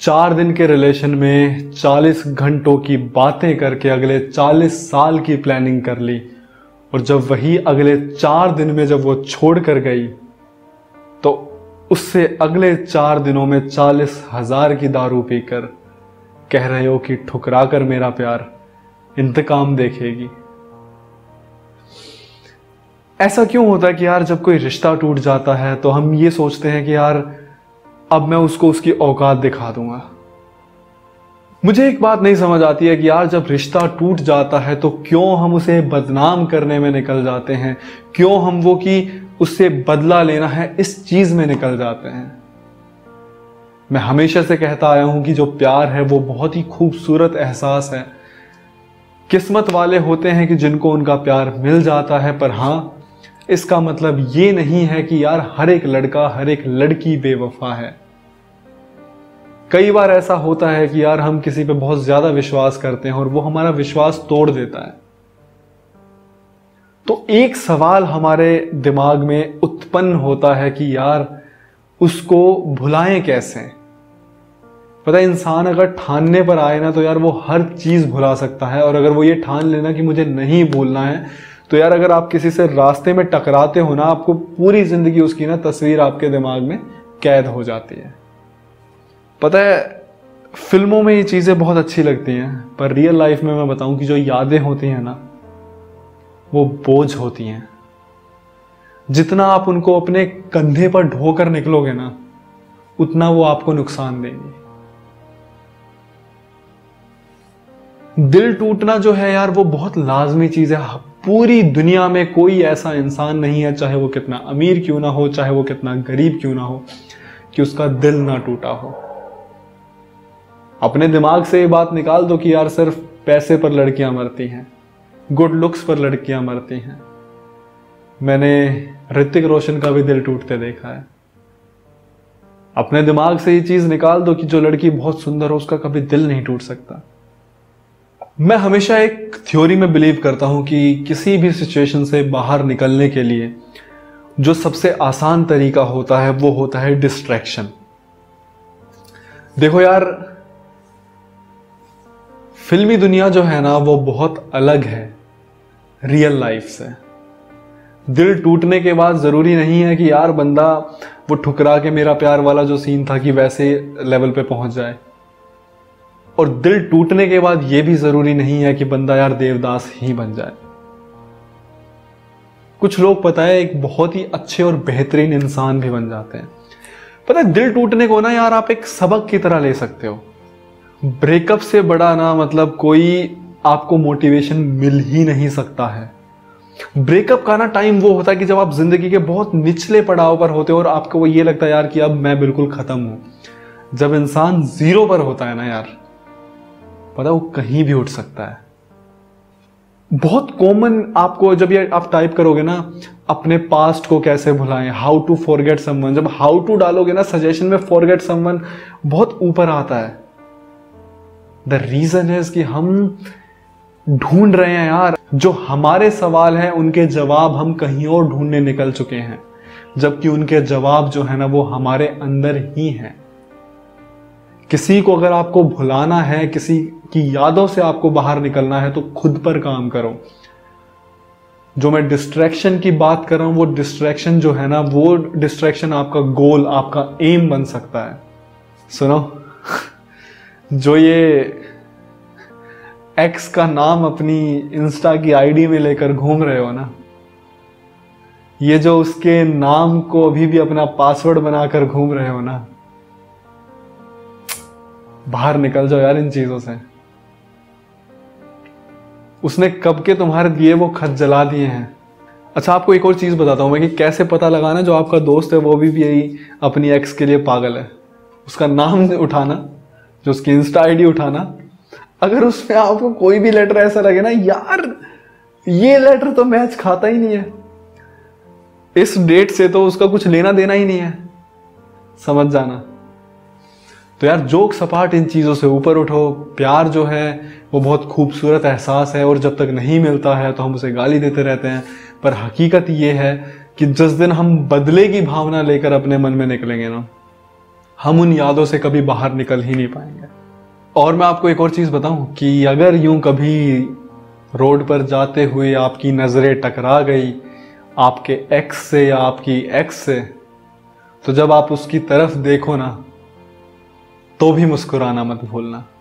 4 दिन के रिलेशन में 40 घंटों की बातें करके अगले 40 साल की प्लानिंग कर ली, और जब वही अगले 4 दिन में जब वो छोड़ कर गई तो उससे अगले 4 दिनों में 40,000 की दारू पीकर कह रहे हो कि ठुकरा कर मेरा प्यार इंतकाम देखेगी। ऐसा क्यों होता है कि यार जब कोई रिश्ता टूट जाता है तो हम ये सोचते हैं कि यार अब मैं उसको उसकी औकात दिखा दूंगा। मुझे एक बात नहीं समझ आती है कि यार जब रिश्ता टूट जाता है तो क्यों हम उसे बदनाम करने में निकल जाते हैं, क्यों हम वो कि उससे बदला लेना है इस चीज में निकल जाते हैं। मैं हमेशा से कहता आया हूं कि जो प्यार है वो बहुत ही खूबसूरत एहसास है। किस्मत वाले होते हैं कि जिनको उनका प्यार मिल जाता है, पर हाँ इसका मतलब ये नहीं है कि यार हर एक लड़का हर एक लड़की बेवफा है। कई बार ऐसा होता है कि यार हम किसी पे बहुत ज्यादा विश्वास करते हैं और वो हमारा विश्वास तोड़ देता है। तो एक सवाल हमारे दिमाग में उत्पन्न होता है कि यार उसको भुलाएं कैसे। पता है, इंसान अगर ठानने पर आए ना तो यार वो हर चीज भुला सकता है। और अगर वो ये ठान लेना कि मुझे नहीं भूलना है तो यार अगर आप किसी से रास्ते में टकराते हो ना, आपको पूरी जिंदगी उसकी ना तस्वीर आपके दिमाग में कैद हो जाती है। पता है, फिल्मों में ये चीजें बहुत अच्छी लगती हैं, पर रियल लाइफ में मैं बताऊं कि जो यादें होती हैं ना वो बोझ होती हैं। जितना आप उनको अपने कंधे पर ढोकर निकलोगे ना उतना वो आपको नुकसान देंगे। दिल टूटना जो है यार वो बहुत लाजमी चीज है। पूरी दुनिया में कोई ऐसा इंसान नहीं है, चाहे वो कितना अमीर क्यों ना हो, चाहे वो कितना गरीब क्यों ना हो, कि उसका दिल ना टूटा हो। अपने दिमाग से ये बात निकाल दो कि यार सिर्फ पैसे पर लड़कियां मरती हैं, गुड लुक्स पर लड़कियां मरती हैं। मैंने ऋतिक रोशन का भी दिल टूटते देखा है। अपने दिमाग से ये चीज निकाल दो कि जो लड़की बहुत सुंदर हो उसका कभी दिल नहीं टूट सकता। मैं हमेशा एक थ्योरी में बिलीव करता हूं कि किसी भी सिचुएशन से बाहर निकलने के लिए जो सबसे आसान तरीका होता है वो होता है डिस्ट्रैक्शन। देखो यार, फिल्मी दुनिया जो है ना वो बहुत अलग है रियल लाइफ से। दिल टूटने के बाद जरूरी नहीं है कि यार बंदा वो ठुकरा के मेरा प्यार वाला जो सीन था कि वैसे लेवल पे पहुंच जाए, और दिल टूटने के बाद यह भी जरूरी नहीं है कि बंदा यार देवदास ही बन जाए। कुछ लोग पता है एक बहुत ही अच्छे और बेहतरीन इंसान भी बन जाते हैं। पता है, दिल टूटने को ना यार आप एक सबक की तरह ले सकते हो। ब्रेकअप से बड़ा ना मतलब कोई आपको मोटिवेशन मिल ही नहीं सकता है। ब्रेकअप का ना टाइम वो होता है कि जब आप जिंदगी के बहुत निचले पड़ाव पर होते हो और आपको वो ये लगता है यार कि अब मैं बिल्कुल खत्म हूं। जब इंसान 0 पर होता है ना यार, पता है वो कहीं भी उठ सकता है। बहुत कॉमन आपको जब ये आप टाइप करोगे ना अपने पास्ट को कैसे भुलाएं, हाउ टू फॉरगेट समवन, जब हाउ टू डालोगे ना सजेशन में फॉरगेट समवन बहुत ऊपर आता है। द रीजन इज कि हम ढूंढ रहे हैं यार, जो हमारे सवाल हैं उनके जवाब हम कहीं और ढूंढने निकल चुके हैं, जबकि उनके जवाब जो है ना वो हमारे अंदर ही हैं। किसी को अगर आपको भुलाना है, किसी की यादों से आपको बाहर निकलना है तो खुद पर काम करो। जो मैं डिस्ट्रैक्शन की बात कर रहा हूं वो डिस्ट्रैक्शन जो है ना वो डिस्ट्रैक्शन आपका गोल, आपका एम बन सकता है। सुनो, जो ये एक्स का नाम अपनी इंस्टा की आईडी में लेकर घूम रहे हो ना, ये जो उसके नाम को अभी भी अपना पासवर्ड बनाकर घूम रहे हो ना, बाहर निकल जाओ यार इन चीजों से। उसने कब के तुम्हारे दिए वो खत जला दिए हैं। अच्छा, आपको एक और चीज बताता हूं मैं कि कैसे पता लगाना जो आपका दोस्त है वो भी यही अपनी एक्स के लिए पागल है। उसका नाम उठाना, जो उसकी इंस्टा आईडी उठाना, अगर उसमें आपको कोई भी लेटर ऐसा लगे ना यार ये लेटर तो मैच खाता ही नहीं है, इस डेट से तो उसका कुछ लेना देना ही नहीं है, समझ जाना। तो यार जोक सपाट इन चीजों से ऊपर उठो। प्यार जो है वो बहुत खूबसूरत एहसास है और जब तक नहीं मिलता है तो हम उसे गाली देते रहते हैं, पर हकीकत ये है कि जिस दिन हम बदले की भावना लेकर अपने मन में निकलेंगे ना, हम उन यादों से कभी बाहर निकल ही नहीं पाएंगे। और मैं आपको एक और चीज़ बताऊं कि अगर यूं कभी रोड पर जाते हुए आपकी नज़रें टकरा गई आपके एक्स से या आपकी एक्स से, तो जब आप उसकी तरफ देखो ना, तो भी मुस्कुराना मत भूलना।